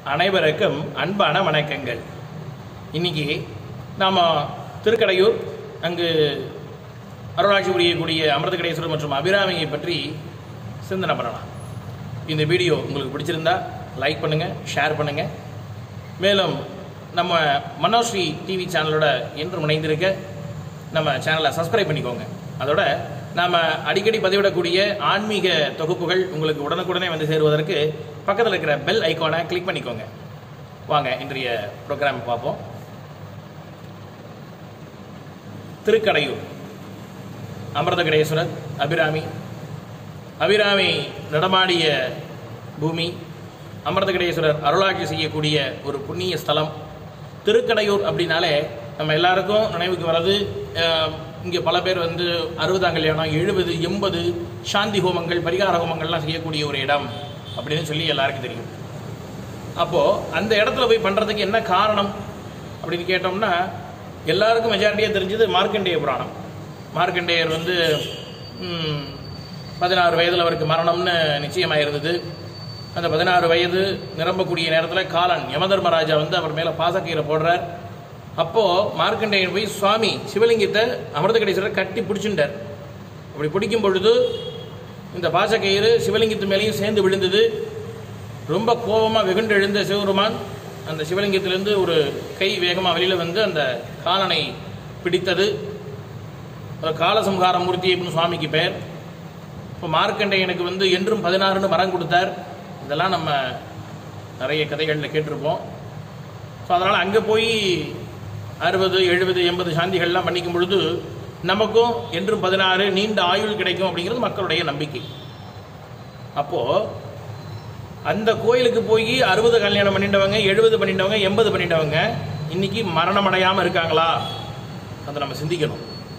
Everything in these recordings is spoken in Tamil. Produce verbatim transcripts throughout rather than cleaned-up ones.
அனைவருக்கும் அன்பான வணக்கங்கள். இன்னைக்கு நாம் திருக்கடையூர் அங்கு அருளாட்சி புரியக்கூடிய அமிர்தகடேஸ்வரர் மற்றும் அபிராமியை பற்றி சிந்தனை பண்ணலாம். இந்த வீடியோ உங்களுக்கு பிடிச்சிருந்தா லைக் பண்ணுங்கள், ஷேர் பண்ணுங்கள். மேலும் நம்ம மனோஸ்ரீ டிவி சேனலோட என்றும் இணைந்திருக்க நம்ம சேனலை சப்ஸ்கிரைப் பண்ணிக்கோங்க. அதோட நாம் அடிக்கடி பதிவிடக்கூடிய ஆன்மீக தொகுப்புகள் உங்களுக்கு உடனுக்குடனே வந்து சேருவதற்கு பக்கத்தில் இருக்கிற பெல் ஐக்கானை கிளிக் பண்ணிக்கோங்க. வாங்க இன்றைய ப்ரோக்ராம் பார்ப்போம். திருக்கடையூர் அமிர்தகடேஸ்வரர் அபிராமி அபிராமி நடமாடிய பூமி, அமிர்தகடேஸ்வரர் அருளாட்சி செய்யக்கூடிய ஒரு புண்ணிய ஸ்தலம். திருக்கடையூர் அப்படின்னாலே நம்ம எல்லாருக்கும் நினைவுக்கு வர்றது, இங்கே பல பேர் வந்து அறுபதாம் கல்யாணம், எழுபது எண்பது சாந்தி ஹோமங்கள், பரிகார ஹோமங்கள்லாம் செய்யக்கூடிய ஒரு இடம் அப்படின்னு சொல்லி எல்லாருக்கும் தெரியும். அப்போது அந்த இடத்துல போய் பண்ணுறதுக்கு என்ன காரணம் அப்படின்னு கேட்டோம்னா, எல்லாருக்கும் மெஜாரிட்டியாக தெரிஞ்சது மார்க்கண்டேய புராணம். மார்க்கண்டேயர் வந்து பதினாறு வயதில் அவருக்கு மரணம்னு நிச்சயமாக இருந்தது. அந்த பதினாறு வயது நிரம்பக்கூடிய நேரத்தில் காலன் யமதர்மராஜா வந்து அவர் மேலே பாசக்கீரை போடுறார். அப்போது மார்க்கண்டேயன் போய் சுவாமி சிவலிங்கத்தை அமிர்தகடேஸ்வரர் கட்டி பிடிச்சுட்டார். அப்படி பிடிக்கும் பொழுது இந்த பாசக்கயிறு சிவலிங்கத்து மேலேயும் சேர்ந்து விழுந்தது. ரொம்ப கோபமாக வெகுண்டு எழுந்த சிவபெருமான் அந்த சிவலிங்கத்திலேருந்து ஒரு கை வேகமாக வெளியில் வந்து அந்த காலனை பிடித்தது. காலசம்ஹார மூர்த்தி அப்படின்னு சுவாமிக்கு பெயர். இப்போ மார்க்கண்டேயனுக்கு வந்து என்றும் பதினாறுன்னு வரம் கொடுத்தார். இதெல்லாம் நம்ம நிறைய கதைகளில் கேட்டிருப்போம். ஸோ அதனால் அங்கே போய் அறுபது எழுபது எண்பது சாந்திகள்லாம் பண்ணிக்கும் பொழுது நமக்கும் என்றும் பதினாறு நீண்ட ஆயுள் கிடைக்கும் அப்படிங்கிறது மக்களுடைய நம்பிக்கை. அப்போது அந்த கோயிலுக்கு போய் அறுபது கல்யாணம் பண்ணிட்டவங்க, எழுபது பண்ணிட்டவங்க, எண்பது பண்ணிட்டவங்க இன்னைக்கு மரணம் அடையாமல் இருக்காங்களா? அதை நம்ம சிந்திக்கணும்.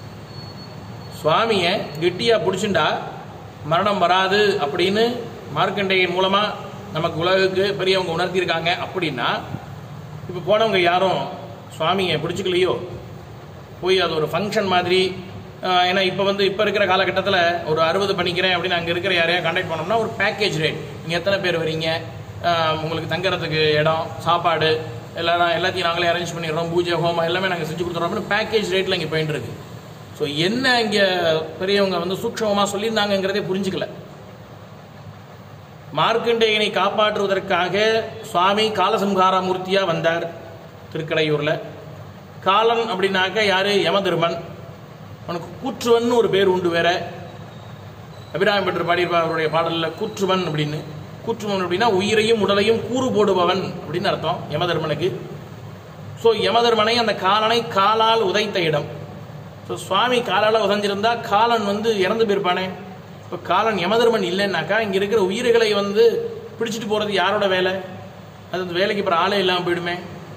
சுவாமியை கெட்டியாக பிடிச்சுண்டா மரணம் வராது அப்படின்னு மார்க்கண்டேயன் மூலமாக நமக்கு உலகுக்கு பெரியவங்க உணர்த்தியிருக்காங்க. அப்படின்னா இப்போ போனவங்க யாரும் சுவாமியை பிடிச்சிக்கலையோ, போய் அது ஒரு ஃபங்க்ஷன் மாதிரி, ஏன்னா இப்போ வந்து இப்போ இருக்கிற காலகட்டத்தில் ஒரு அறுபது பண்ணிக்கிறேன் அப்படின்னு அங்கே இருக்கிற யாரையா கான்டாக்ட் பண்ணோம்னா ஒரு பேக்கேஜ் ரேட், நீங்கள் எத்தனை பேர் வரீங்க, உங்களுக்கு தங்குறதுக்கு இடம், சாப்பாடு எல்லாரும் எல்லாத்தையும் நாங்களே அரேஞ்ச் பண்ணிடுறோம், பூஜை ஹோமம் எல்லாமே நாங்கள் செஞ்சு கொடுத்துட்றோம்னு பேக்கேஜ் ரேட்டில் இங்கே போயிட்டு இருக்கு. ஸோ என்ன இங்கே பெரியவங்க வந்து சூக்ஷமமாக சொல்லியிருந்தாங்கிறதே புரிஞ்சுக்கல. மார்க்கண்டேயனை காப்பாற்றுவதற்காக சுவாமி காலசம்ஹார மூர்த்தியாக வந்தார் திருக்கடையூரில். காலன் அப்படின்னாக்க யார்? யமதர்மன். அவனுக்கு கூற்றுவன் ஒரு பேர் உண்டு. வேற அபிராமி பெற்று பாடியிருப்பார் அவருடைய பாடலில் கூற்றுவன் அப்படின்னு. கூற்றுவன் அப்படின்னா உயிரையும் உடலையும் கூறு போடுபவன் அப்படின்னு அர்த்தம் யமதர்மனுக்கு. ஸோ யமதர்மனை அந்த காலனை காலால் உதைத்த இடம். ஸோ சுவாமி காலால் உதைஞ்சிருந்தா காலன் வந்து இறந்து போயிருப்பானே. இப்போ காலன் யமதர்மன் இல்லைன்னாக்கா இங்கே இருக்கிற உயிர்களை வந்து பிடிச்சிட்டு போகிறது யாரோட வேலை? அது அந்த வேலைக்கு அப்புறம் ஆளே இல்லாமல் போயிடுமே.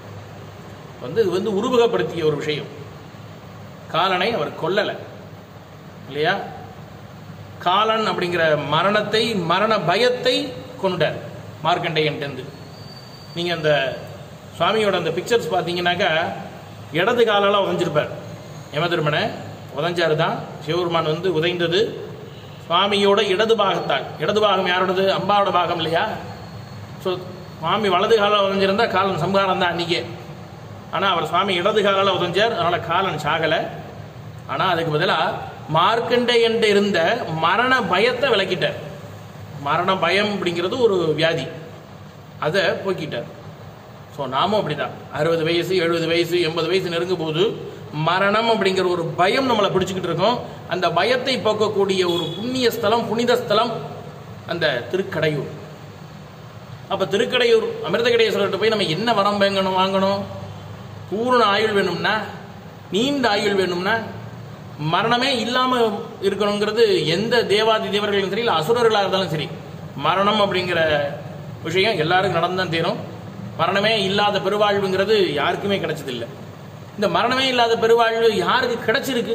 வந்து இது வந்து உருவகப்படுத்திய ஒரு விஷயம். காலனை அவர் கொல்லலை இல்லையா? காலன் அப்படிங்கிற மரணத்தை, மரண பயத்தை கொண்டார் மார்க்கண்டேயன்ட்டு. நீங்கள் அந்த சுவாமியோட அந்த பிக்சர்ஸ் பார்த்தீங்கன்னாக்கா இடது காலால் உதஞ்சிருப்பார். யமதர்மனை உதஞ்சாரு தான் சிவபெருமான் வந்து உதைந்தது சுவாமியோட இடது பாகத்தால். இடது பாகம் யாரோடது? அம்பாவோட பாகம் இல்லையா? ஸோ சுவாமி வலது காலால் உதஞ்சிருந்தா காலன் சம்ஹாரம் தான் அன்றைக்கே. ஆனால் அவர் சுவாமி இடது காலால் உதஞ்சார், அதனால் காலன் சாகலை. ஆனால் அதுக்கு பதிலாக மார்க்கண்டேயன் இருந்த மரண பயத்தை விளக்கிட்டார். மரண பயம் அப்படிங்கிறது ஒரு வியாதி, அதை போக்கிட்டார். ஸோ நாமும் அப்படி தான் அறுபது வயசு எழுபது வயசு எண்பது வயசு நெருங்கும் போது மரணம் அப்படிங்கிற ஒரு பயம் நம்மளை பிடிச்சிக்கிட்டு இருக்கோம். அந்த பயத்தை போக்கக்கூடிய ஒரு புண்ணிய ஸ்தலம், புனித ஸ்தலம் அந்த திருக்கடையூர். அப்போ திருக்கடையூர் அமிர்தகடேஸ்வரர்கிட்ட போய் நம்ம என்ன வரம் வாங்கணும் வாங்கணும் பூரண ஆயுள் வேணும்னா, நீண்ட ஆயுள் வேணும்னா, மரணமே இல்லாமல் இருக்கணுங்கிறது எந்த தேவாதி தேவர்களும் சரி, இல்லை அசுரர்களாக இருந்தாலும் சரி, மரணம் அப்படிங்கிற விஷயம் எல்லாருக்கும் நடந்துதான் தீரும். மரணமே இல்லாத பெருவாழ்வுங்கிறது யாருக்குமே கிடைச்சதில்லை. இந்த மரணமே இல்லாத பெருவாழ்வு யாருக்கு கிடைச்சிருக்கு?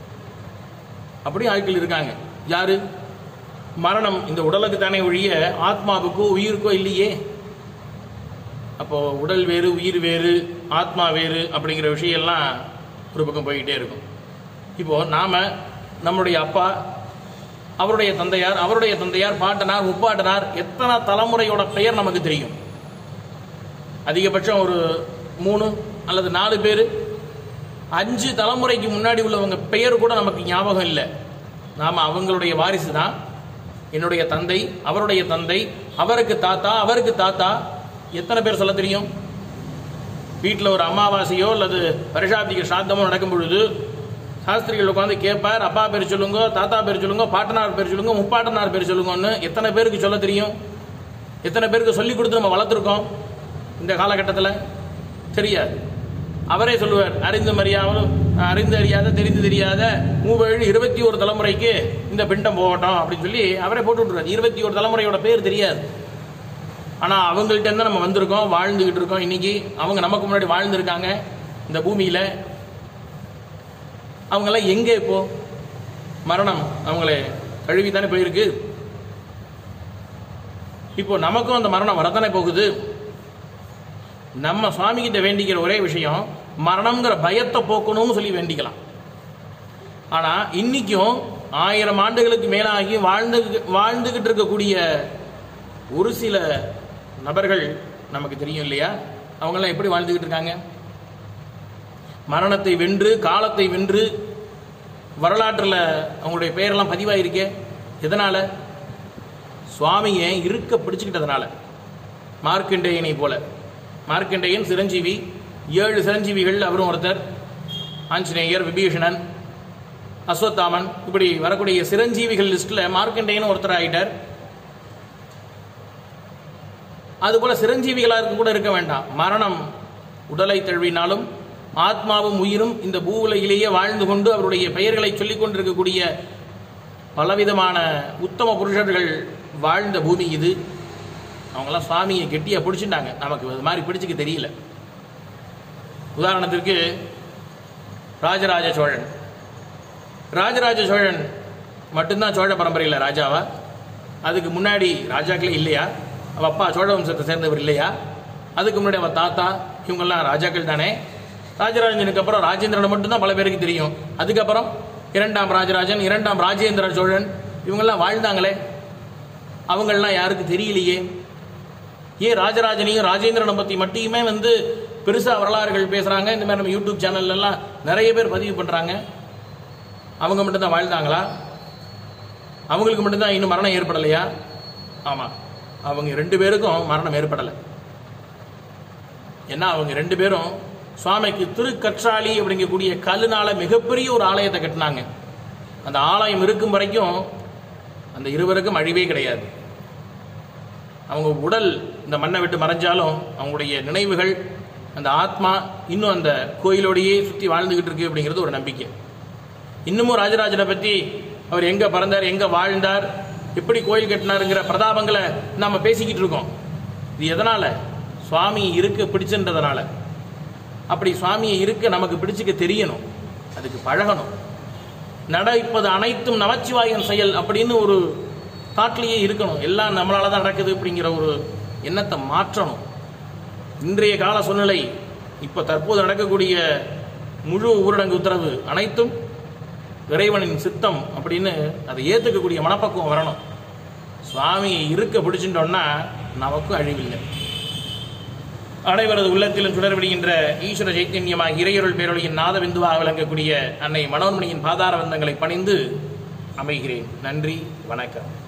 அப்படி ஆட்கள் இருக்காங்க. யாரு? மரணம் இந்த உடலுக்கு தானே ஒழிய ஆத்மாவுக்கோ உயிருக்கோ இல்லையே. அப்போ உடல் வேறு, உயிர் வேறு, ஆத்மா வேறு அப்படிங்கிற விஷயம்லாம் ஒரு பக்கம் போய்கிட்டே இருக்கும். இப்போ நாம நம்முடைய அப்பா, அவருடைய தந்தையார், அவருடைய தந்தையார், பாட்டனார், முப்பாட்டனார், எத்தனை தலைமுறையோட பெயர் நமக்கு தெரியும். அதிகபட்சம் ஒரு மூணு அல்லது நாலு பேர். அஞ்சு தலைமுறைக்கு முன்னாடி உள்ளவங்க பெயர் கூட நமக்கு ஞாபகம் இல்லை. நாம் அவங்களுடைய வாரிசு தான். என்னுடைய தந்தை, அவருடைய தந்தை, அவருக்கு தாத்தா, அவருக்கு தாத்தா. எத்தனை பேர் சொல்ல தெரியும்? வீட்டில் ஒரு அமாவாசையோ அல்லது வருஷாப்திக சாத்தமோ நடக்கும் பொழுது சாஸ்திரிகள் உட்காந்து கேட்பார், அப்பா பேர் சொல்லுங்க, தாத்தா பேர் சொல்லுங்க, பாட்டனார் பேர் சொல்லுங்க, முப்பாட்டனார் பேர் சொல்லுங்கன்னு. எத்தனை பேருக்கு சொல்ல தெரியும்? எத்தனை பேருக்கு சொல்லி கொடுத்து நம்ம வளர்த்துருக்கோம் இந்த காலகட்டத்தில்? தெரியாது. அவரே சொல்லுவார், அறிந்து அறியாமலும் அறிந்து அறியாத தெரிந்து தெரியாத மூவேழு இருபத்தி ஒரு தலைமுறைக்கு இந்த பிண்டம் போகட்டும் அப்படின்னு சொல்லி அவரே போட்டு விட்டுருவார். இருபத்தி ஒரு தலைமுறையோட பேர் தெரியாது. ஆனால் அவங்கள்ட்ட இருந்து நம்ம வந்திருக்கோம், வாழ்ந்துகிட்டு இருக்கோம். இன்னைக்கு அவங்க நமக்கு முன்னாடி வாழ்ந்துருக்காங்க இந்த பூமியில். அவங்கெல்லாம் எங்கே இப்போ? மரணம் அவங்களே கழுவி தானே போயிருக்கு. இப்போ நமக்கும் அந்த மரணம் வரத்தானே போகுது. நம்ம சுவாமி கிட்ட வேண்டிக்கிற ஒரே விஷயம் மரணம்ங்கிற பயத்தை போக்கணும்னு சொல்லி வேண்டிக்கலாம். ஆனால் இன்னைக்கும் ஆயிரம் ஆண்டுகளுக்கு மேலாகி வாழ்ந்து வாழ்ந்துகிட்டு இருக்கக்கூடிய ஒரு சில நபர்கள் நமக்கு தெரியும் இல்லையா? அவங்கெல்லாம் எப்படி வாழ்ந்துகிட்டு இருக்காங்க? மரணத்தை வென்று, காலத்தை வென்று, வரலாற்றில் அவங்களுடைய பெயரெல்லாம் பதிவாயிருக்கே. எதனால? சுவாமியை இருக்க பிடிச்சுக்கிட்டதுனால. மார்க்கண்டேயனை போல. மார்க்கண்டேயன் சிரஞ்சீவி, ஏழு சிரஞ்சீவிகள் அவரும் ஒருத்தர். ஆஞ்சநேயர், விபீஷணன், அஸ்வத்தாமன், இப்படி வரக்கூடிய சிரஞ்சீவிகள் லிஸ்ட்ல மார்க்கண்டேயன் ஒருத்தர் ஆகிட்டார். அதுபோல சிரஞ்சீவிகளா இருக்க கூட இருக்க வேண்டாம். மரணம் உடலை தழுவினாலும் ஆத்மாவும் உயிரும் இந்த பூவுலகிலேயே வாழ்ந்து கொண்டு அவருடைய பெயர்களை சொல்லிக் கொண்டிருக்கக்கூடிய பலவிதமான உத்தம புருஷர்கள் வாழ்ந்த பூமி இது. அவங்களாம் சுவாமியை கெட்டியா பிடிச்சிட்டாங்க. நமக்கு இது மாதிரி பிடிச்சிக்க தெரியல. உதாரணத்திற்கு ராஜராஜ சோழன். ராஜராஜ சோழன் மட்டும்தான் சோழ பரம்பரையில் ராஜாவா? அதுக்கு முன்னாடி ராஜாக்களே இல்லையா? அவ அப்பா சோழ வம்சத்தை சேர்ந்தவர் இல்லையா? அதுக்கு முன்னாடி அவன் தாத்தா இவங்கெல்லாம் ராஜாக்கள் தானே. ராஜராஜனுக்கு அப்புறம் ராஜேந்திரனை மட்டும்தான் பல பேருக்கு தெரியும். அதுக்கப்புறம் இரண்டாம் ராஜராஜன், இரண்டாம் ராஜேந்திர சோழன், இவங்கெல்லாம் வாழ்ந்தாங்களே. அவங்கெல்லாம் யாருக்கு தெரியலையே. ஏன் ராஜராஜனையும் ராஜேந்திரனை பற்றி மட்டுமே வந்து பெருசாக வரலாறுகள் பேசுகிறாங்க. இந்த மாதிரி நம்ம யூடியூப் சேனல்லாம் நிறைய பேர் பதிவு பண்ணுறாங்க. அவங்க மட்டும்தான் வாழ்ந்தாங்களா? அவங்களுக்கு மட்டும்தான் இன்னும் மரணம் ஏற்படலையா? ஆமாம், அவங்க ரெண்டு பேருக்கும் மரணம் ஏற்படலை. ஏன்னா அவங்க ரெண்டு பேரும் சுவாமிக்கு திருக்கற்றாழி அப்படிங்கக்கூடிய கல்லுனால மிகப்பெரிய ஒரு ஆலயத்தை கட்டினாங்க. அந்த ஆலயம் இருக்கும் வரைக்கும் அந்த இருவருக்கும் அழிவே கிடையாது. அவங்க உடல் இந்த மண்ணை விட்டு மறைஞ்சாலும் அவங்களுடைய நினைவுகள், அந்த ஆத்மா இன்னும் அந்த கோயிலோடையே சுற்றி வாழ்ந்துகிட்டு இருக்கு அப்படிங்கிறது ஒரு நம்பிக்கை. இன்னமும் ராஜராஜனை பற்றி அவர் எங்கே பிறந்தார், எங்கே வாழ்ந்தார், எப்படி கோயில் கட்டினாருங்கிற பிரதாபங்களை நம்ம பேசிக்கிட்டு இருக்கோம். இது எதனால? சுவாமி இருக்க பிடிச்சுன்றதுனால. அப்படி சுவாமியை இருக்க நமக்கு பிடிச்சிக்க தெரியணும், அதுக்கு பழகணும். நடப்பது அனைத்தும் நமச்சிவாயன் செயல் அப்படின்னு ஒரு தாட்லேயே இருக்கணும். எல்லாம் நம்மளால தான் நடக்குது அப்படிங்கிற ஒரு எண்ணத்தை மாற்றணும். இன்றைய கால சூழ்நிலை, இப்போ தற்போது நடக்கக்கூடிய முழு ஊரடங்கு உத்தரவு அனைத்தும் இறைவனின் சித்தம் அப்படின்னு அதை ஏற்றுக்கக்கூடிய மனப்பக்குவம் வரணும். சுவாமியை இருக்க பிடிச்சுட்டோம்னா நமக்கும் அழிவில்லை. அனைவரது உள்ளத்திலும் சுடர்விடுகின்ற ஈஸ்வர சைத்தன்யமாக இறையொருள் பேரொழியின் நாதபிந்துவாக விளங்கக்கூடிய அன்னை மனோன்மணியின் பாதார வந்தங்களை பணிந்து அமைகிறேன். நன்றி, வணக்கம்.